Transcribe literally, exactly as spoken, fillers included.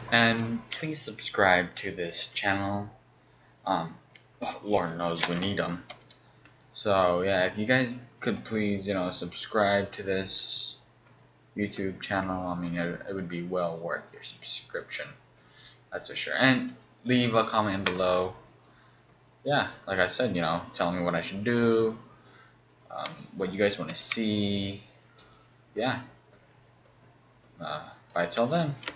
And please subscribe to this channel. Um, Lord knows we need them. So yeah, if you guys could please, you know, subscribe to this YouTube channel, I mean, it, it would be well worth your subscription. That's for sure. And leave a comment below. Yeah, like I said, you know, tell me what I should do, um, what you guys want to see. Yeah. Uh, bye till then.